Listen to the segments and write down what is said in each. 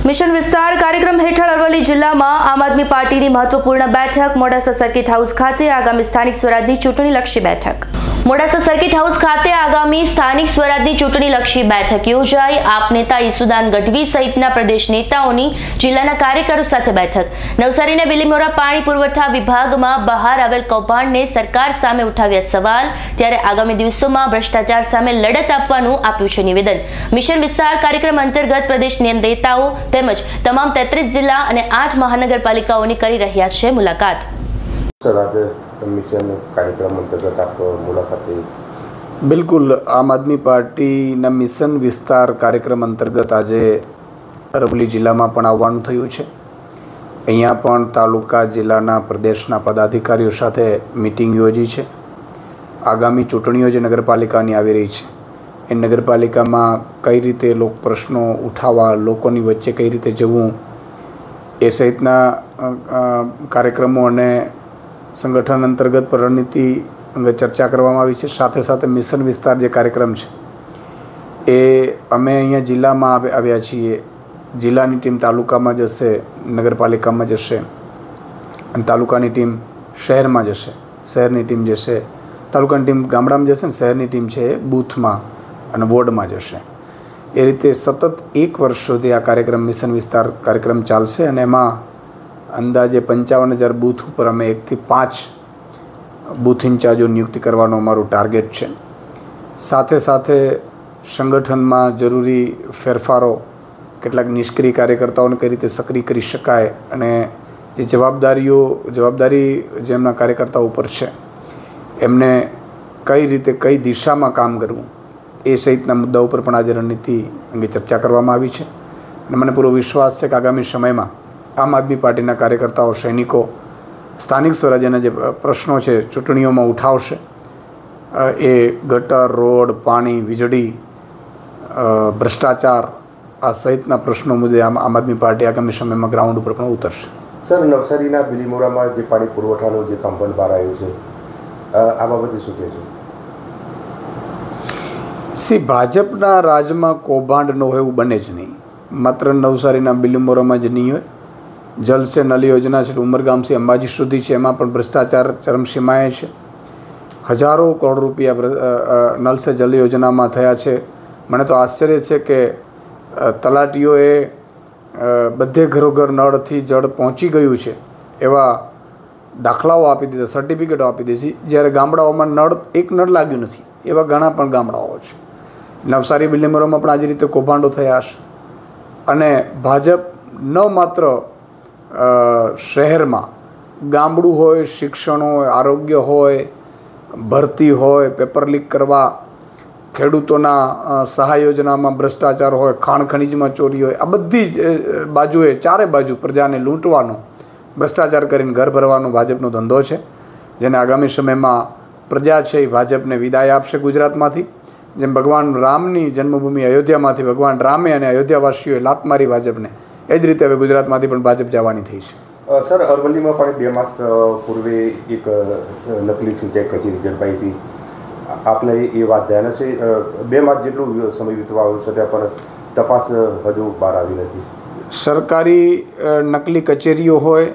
Mission વિસ્તાર કાર્યક્રમ હેઠળ અરવલ્લી જિલ્લામાં આમ આદમી પાર્ટીની મહત્વપૂર્ણ બેઠક મોડાસા સર્કિટ હાઉસ ખાતે આગામી સ્થાનિક સ્વરાજની ચૂંટણીલક્ષી બેઠક મોડાસા સર્કિટ હાઉસ ખાતે આગામી સ્થાનિક સ્વરાજની ચૂંટણીલક્ષી બેઠક યોજાઈ। આપ નેતા ઈસુદાન ગઢવી સહિતના પ્રદેશ નેતાઓની જિલ્લાના કાર્યકરો સાથે બેઠક। નવસારીના બિલીમોરા પાણી પુરવઠા વિભાગમાં બહાર આવેલ કૌભાંડને સરકાર સામે ઉઠાવ્યા સવાલ, ત્યારે આગામી દિવસોમાં ભ્રષ્ટાચાર સામે લડત આપવાનું આપ્યું છે નિવેદન। મિશન વિસ્તાર કાર્યક્રમ અંતર્ગત પ્રદેશ નેતાઓ તેમજ તમામ 33 જિલ્લા અને 8 મહાનગરપાલિકાઓની કરી રહ્યા છે મુલાકાત। मिशन कार्यक्रम अंतर्गत आप मुलाकात बिल्कुल आम आदमी पार्टी मिशन विस्तार कार्यक्रम अंतर्गत आज अरवली जिला में पण आववानुं थयुं छे। अहींया पण तालुका जिल्लाना प्रदेशना पदाधिकारीओ साथे मीटिंग योजी छे। आगामी चूंटणीओ जे नगरपालिकानी आवी रही छे ए नगरपालिकामां कई रीते लोक प्रश्नों उठावा, लोकोनी वच्चे कई रीते जवुं ए सहितना कार्यक्रमों अने संगठन अंतर्गत पर रणनीति अंगे चर्चा करवामां आवी छे। साथे साथे मिशन विस्तार जे कार्यक्रम छे ए अमे अहींया जिल्लामां आव्या छीए। जिल्लानी टीम तालुकामां जशे, नगरपालिकामां जशे अने तालुकानी टीम शहेरमां जशे, शहेरनी टीम जशे, तालुकानी टीम गामडामां जशे, शहेरनी टीम छे बूथमां अने वोर्डमां जशे। ए रीते सतत 1 वर्ष सुधी आ कार्यक्रम मिशन विस्तार कार्यक्रम चालशे अने एमां अंदाजे 55,000 बूथ पर अमे 1 થી 5 बूथ इंचार्जों नियुक्ति करवानो अमारुं टार्गेट छे। साथे साथे संगठन में जरूरी फेरफारों, केटलाक निष्क्रिय कार्यकर्ताओने कई रीते सक्रिय करी शकाय अने जे जवाबदारी जेमना कार्यकर्ताओ पर छे एमने कई रीते कई दिशा में काम करवुं ए सहितना मुद्दाओ पर पण आज रणनीति अंगे चर्चा करवामां आवी छे। अने मने पूरो विश्वास छे के आगामी समय में आम आदमी पार्टी कार्यकर्ताओं, सैनिकों स्थानिक स्वराज्यना जे प्रश्नों है चूंटणीओं में उठावशे। ए गटर, रोड, पानी, वीजળી, भ्रष्टाचार आ सहितना प्रश्नों मुद्दे आम आदमी पार्टी आगामी समय में ग्राउंड पर पण उतरशे। सर, नवसारीना बिलीमोरामां जे पाणी पुरवठानो जे कम्पाउंड बहार आव्युं छे आ बाबते शुं कहेशो? सी भाजपना राज्यमां कौभांड न होय एवुं बने ज नहीं। मात्र नवसारीना बिलीमोरामां ज नहीं होय, जल से नल योजना है उमरगाम से अंबाजी सुधी है एमां पण भ्रष्टाचार चरमसीमाए है। हजारों करोड़ रुपया नल से जल योजना में थया छे। मने तो आश्चर्य है कि तलाटीओए बधे घरों घर नळ थी जल पहोंची गयुं छे एवा दाखलाओ आपी दीधा, सर्टिफिकेटो आपी दीधी, ज्यारे गामडाओमां नळ एक नळ लाग्युं नथी एवा घणा पण गामडाओ छे। नवसारी बिलीमोरामां पण आ ज रीते कौभांडो थया छे अने भाजप न मात्र शहर में गामडू होय, शिक्षण होय, आरोग्य होय, भरती होय, पेपर लीक करवा, खेडूतोना सहाय योजना में भ्रष्टाचार होय, खाण खनिज में चोरी होय, आ बधी बाजुए चारे बाजू प्रजाने लूंटवानो, भ्रष्टाचार करीने घर भरवानो भाजपनो धंधो छे। जेने आगामी समय में प्रजा छे भाजपने विदाय आपशे गुजरातमांथी। जेम भगवान रामनी जन्मभूमि अयोध्यामांथी भगवान रामे अने अयोध्यावासीओए लात मारी भाजपने, ए ज रीते हवे गुजरातमांथी पण भाजप जवानी थई छे। सर, अरवलीमां पण 2 मास पूर्वे एक नकली सिंचाई कचेरी झड़पाई थी। आपने ये बात ध्यान छे? 2 मास जेटलो समय वीतवा आव्यो छतां पण तपास हजू बहार आवी नथी। सरकारी नकली कचेरीओ होय,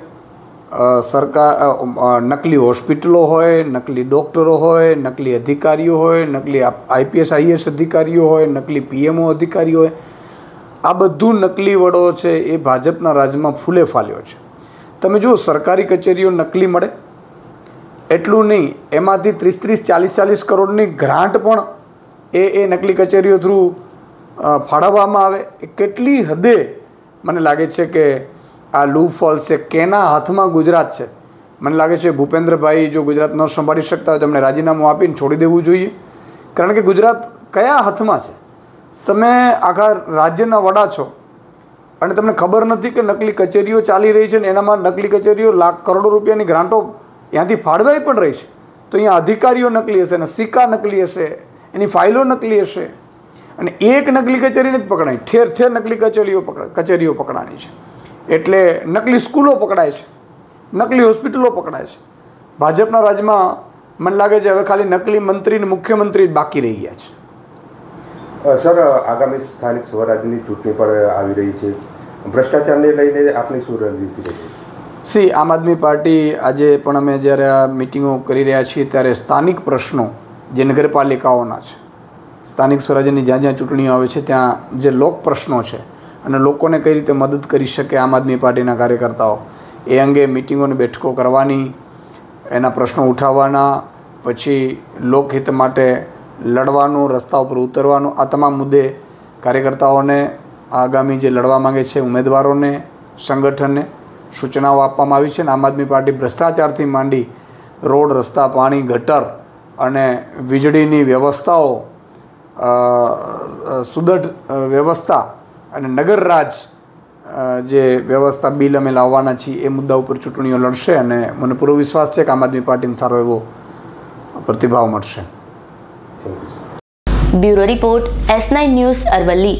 सरकार नकली हॉस्पिटलों होय, नकली डॉक्टरों होय, नकली अधिकारीओ होय, नकली IPS IAS अधिकारीओ होय, नकली PMO अधिकारी होय, आ बधुं नकली वड़ो है ये भाजपना राज्य में फूले फाल्यो है। तमे जो सरकारी कचेरीओ नकली मळे एटलुं नहीं, एमांथी 30-40 करोड़नी ग्रांट पण ए नकली कचेरीओ थ्रू फाळववामां आवे। केटली हदे मने लागे छे के आ लूफॉल से केना हाथमां गुजरात है। मने लागे छे भूपेन्द्रभाई जो गुजरात न संभाળી शकता होय तो एमणे राजीनामું આપીને છોડી દેવું જોઈએ, कारण કે गुजरात कया हाथमां छे? તમે આખા રાજ્યના વડા છો અને તમને ખબર નથી કે નકલી કચેરીઓ ચાલી રહી છે ને એનામાં નકલી કચેરીઓ લાખ કરોડો રૂપિયાની ગ્રાન્ટો ત્યાંથી ફાળવાઈ પણ રહી છે, તો અહીંયા અધિકારીઓ નકલી હશે ને સિક્કા નકલી હશે, એની ફાઇલો નકલી હશે અને એક નકલી કચેરી નથી પકડાઈ, ઠેર ઠેર નકલી કચેરીઓ પકડાણી છે। એટલે નકલી સ્કૂલો પકડાય છે, નકલી હોસ્પિટલો પકડાય છે। ભાજપના રાજ્યમાં મને લાગે છે હવે ખાલી નકલી મંત્રી ને મુખ્યમંત્રી બાકી રહી ગયા છે। સર, આગામી સ્થાનિક સ્વરાજ્યની ચૂંટણી પણ આવી રહી છે। ભ્રષ્ટાચારને લઈને આપની શું રણનીતિ રહેશે? સી આમ આદમી પાર્ટી આજે પણ અમે જ્યારે આ મિટિંગો કરી રહ્યા છીએ ત્યારે સ્થાનિક પ્રશ્નો જે નગરપાલિકાઓના છે, સ્થાનિક સ્વરાજ્યની જ્યાં જ્યાં ચૂંટણીઓ આવે છે ત્યાં જે લોક પ્રશ્નો છે અને લોકોને કઈ રીતે મદદ કરી શકે આમ આદમી પાર્ટીના કાર્યકર્તાઓ, એ અંગે મિટિંગોની બેઠકો કરવાની, એના પ્રશ્નો ઉઠાવવાના, પછી લોકહિત માટે લડવાનું, રસ્તા ઉપર ઉતરવાનું, આ તમામ મુદ્દે કાર્યકર્તાઓને આગામી જે લડવા માંગે છે ઉમેદવારોને, સંગઠનને સૂચનાઓ આપવામાં આવી છે. અને આમ આદમી પાર્ટી ભ્રષ્ટાચારથી માંડી રોડ, રસ્તા, પાણી, ગટર અને વીજળીની વ્યવસ્થાઓ, સુદૃઢ વ્યવસ્થા અને નગરરાજ જે વ્યવસ્થા બિલ અમે લાવવાના છીએ એ મુદ્દા ઉપર ચૂંટણીઓ લડશે અને મને પૂરો વિશ્વાસ છે કે આમ આદમી પાર્ટીને સારો એવો પ્રતિભાવ મળશે. Bureau report, S9 news, Aravalli.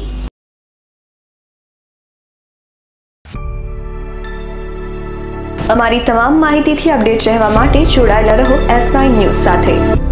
અમારી તમામ માહિતીથી અપડેટ રહેવા માટે જોડાયેલા રહો S9 ન્યૂઝ સાથે.